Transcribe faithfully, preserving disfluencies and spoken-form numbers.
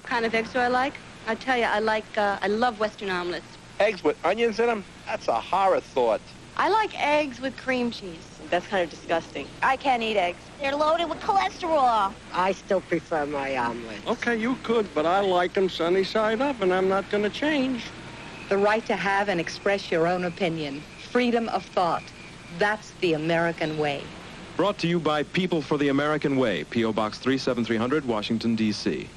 kind of eggs do I like? I tell you, I like, uh, I love Western omelets. Eggs with onions in them? That's a horror thought. I like eggs with cream cheese. That's kind of disgusting. I can't eat eggs. They're loaded with cholesterol. I still prefer my omelets. Okay, you could, but I like them sunny side up, and I'm not going to change. The right to have and express your own opinion. Freedom of thought. That's the American way. Brought to you by People for the American Way, P O Box three seven three hundred, Washington, D C